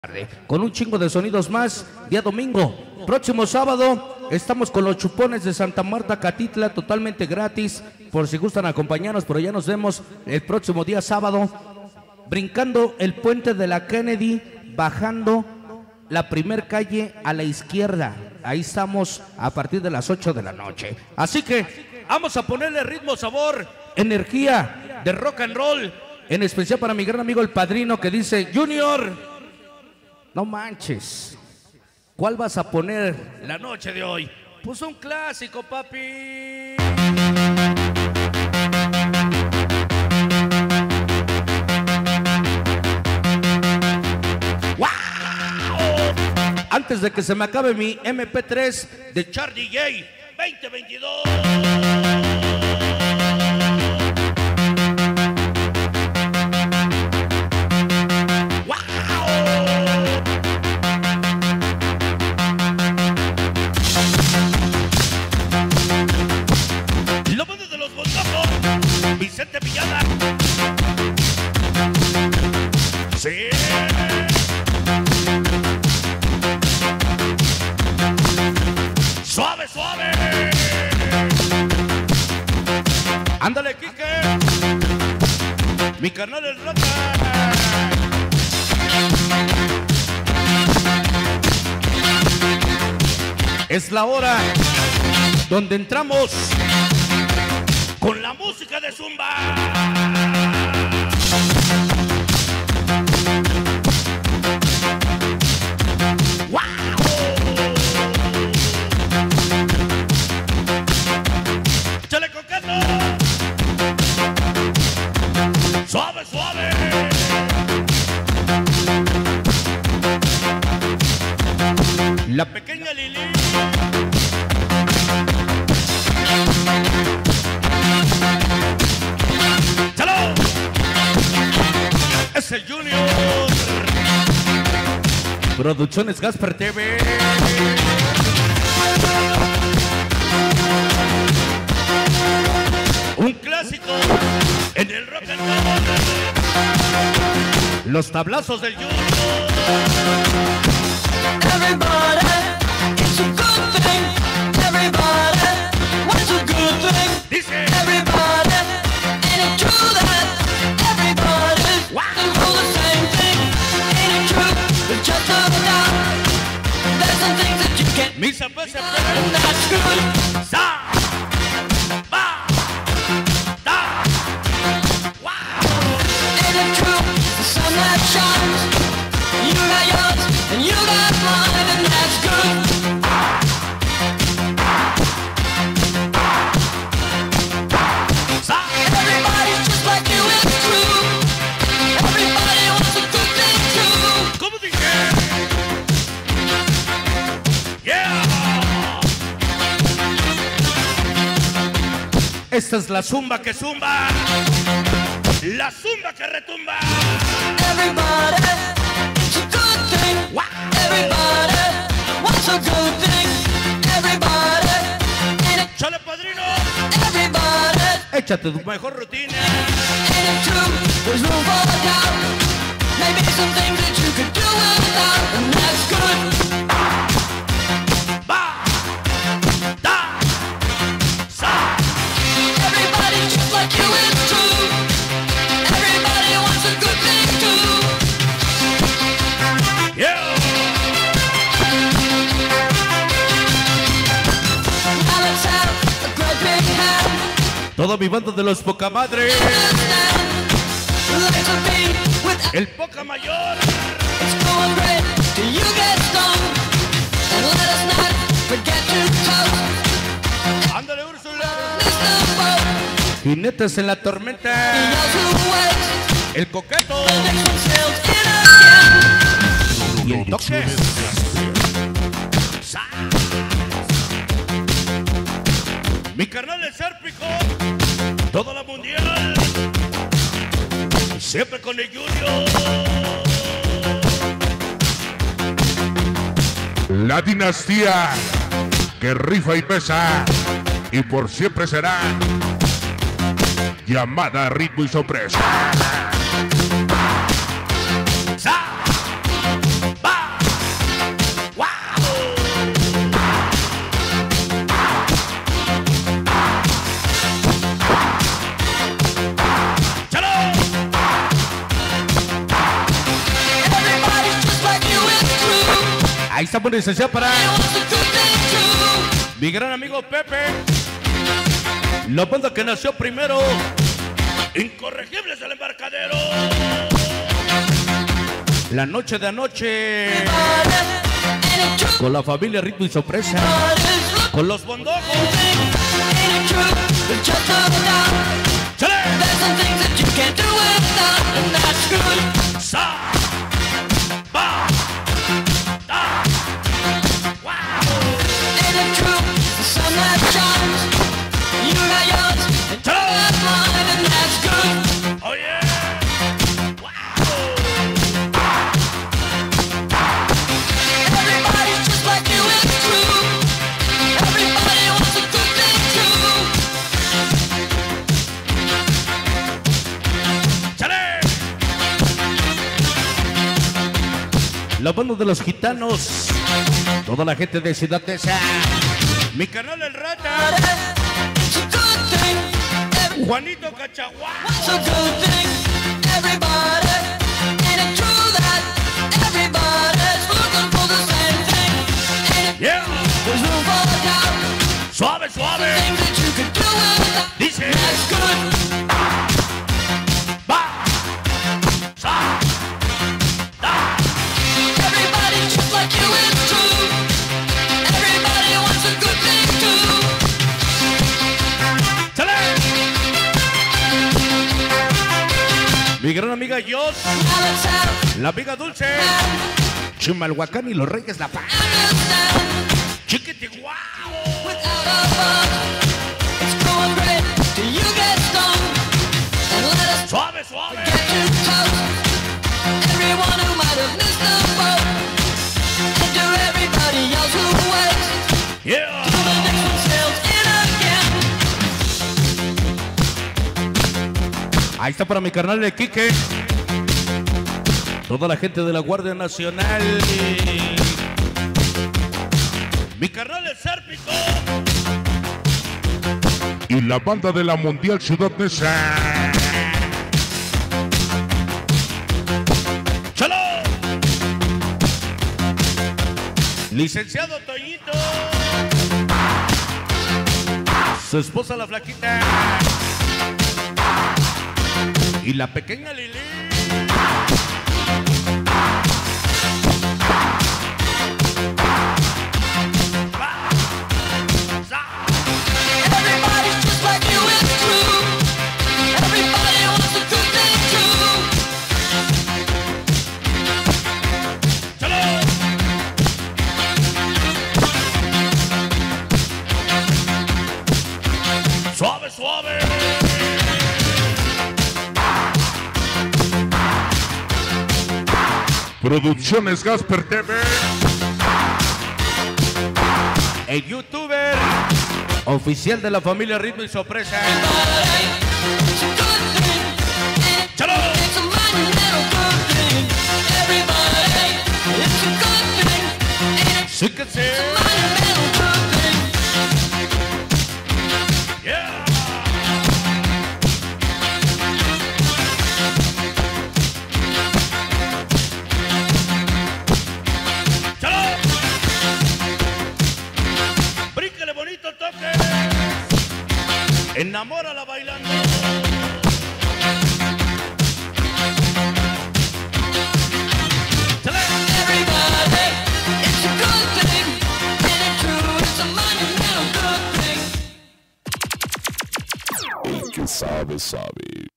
Con un chingo de sonidos más, día domingo. Próximo sábado estamos con los chupones de Santa Marta, Catitla, totalmente gratis. Por si gustan acompañarnos, pero ya nos vemos el próximo día sábado, brincando el puente de la Kennedy, bajando la primer calle a la izquierda. Ahí estamos a partir de las 8 de la noche. Así que vamos a ponerle ritmo, sabor, energía de rock and roll, en especial para mi gran amigo el Padrino, que dice: Junior, no manches, ¿cuál vas a poner la noche de hoy? Pues un clásico, papi. ¡Wow! Antes de que se me acabe mi MP3 de Charlie J 2022. Vicente Villada. Sí. Suave, suave. Ándale, Quique. Mi carnal es Rata. Es la hora donde entramos con la música de Zumba. ¡Wow! ¡Échale, coqueto! ¡Suave, suave! La pequeña Lili. ¡Chalo! Es el Junior. Producciones Gasper TV. Un clásico en el rock and roll. Los tablazos del Junior. Everybody, it's a good thing. Everybody, what's a good thing? Dice Everybody, ain't it true that everybody's looking for the same thing? Ain't it true? There's just no doubt. There's some things that you can't, Misa pues and that's good. Sa Ba Da Wow. Ain't it true? The sun that shines, you got yours and you got mine, and that's good. Sa Everybody's just like you, it's true. Everybody wants a good thing too. ¿Cómo dije? Yeah. Esta es la zumba que zumba. La zumba que retumba. Everybody, it's a good thing. Wow. Everybody wants a good thing. Everybody, ain't it, ¡Chale, Padrino! everybody, Échate tu mejor rutina. ain't it true? There's room for doubt. Maybe some things that you could do without, and that's good. Ba Da Sa Everybody's just like you, it's true. Everybody wants a good thing too. Yeah. Now let's have a great big hand. Todo mi bando de los poca madre. Understand? Life will be with El poca mayor. it's going great till you get stoned. And let us not forget to toast Ándale, Úrsula. Mr. Boat. Jinetes en la He tormenta. knows who waits. El coqueto. The next one sails in again. Y el toque. Sa. Mi carnal el Sérpico. Toda la mundial. Siempre con el Junior. La dinastía que rifa y pesa y por siempre será llamada Ritmo y Sorpresa. ¡Sa! Ahí estamos, licenciado, para What's a good thing too? mi gran amigo Pepe. La banda que nació primero. Incorregibles del Embarcadero. La noche de anoche. Ain't it true? Con la familia Ritmo y Sorpresa. But it's looking Con los bondojos. ain't it true? But just hold on. ¡Chale! There's some things that you can't do without, and that's good. ¡Sa! ¡Ba! ¡Da! ¡Wow! Ain't it true? The sun that shines, you got yours, and I got mine, and that's good. ¡Oh, yeah! Everybody's just like you, it's true. Everybody wants a good thing too. ¡Chale! La banda de los gitanos. Toda la gente de Ciudad Neza. Mi canal El Rata. It's a good thing. Juanito Cachaguá. It's a good thing. Everybody, ain't it true that everybody's looking for the same thing? Ain't it Yeah. There's room for doubt. Suave, suave. Things that you could do without. Dice. That's good. Va. Sa. Da. Everybody's just like you, it's true. Everybody wants a good thing too. ¡Chale! Mi gran amiga Yos. Now let's have La amiga Dulce. Chimalhuacán y los Reyes La Paz. understand. Chiquitihuao. Without a buzz, it's going great till you get stoned. And let us Suave, suave. get to toast. Everyone who might have missed the boat. And to everybody else who waits. Yeah. Till the next one sails in again. Ahí está para mi carnal de Quique. Toda la gente de la Guardia Nacional. Mi carnal es Sérpico. Y la banda de la Mundial Ciudad Neza. ¡Chalo! Licenciado Toñito. Su esposa la flaquita. Y la pequeña Lili. Everybody's just like you, it's true. Everybody wants a good thing too. ¡Chalo! Suave, suave. Producciones Gasper TV. El youtuber oficial de la familia Ritmo y Sorpresa. It's a good thing. ¡Chalo! It's a monumental good thing. Everybody, it's a good thing. Sí que sí. Monumental good thing. Yeah. ¡Chalo! Bríncale bonito toque. Enamórala bailando. ¡Chale! Everybody, it's a good thing. Ain't it true? It's a monumental good thing. El que sabe, sabe.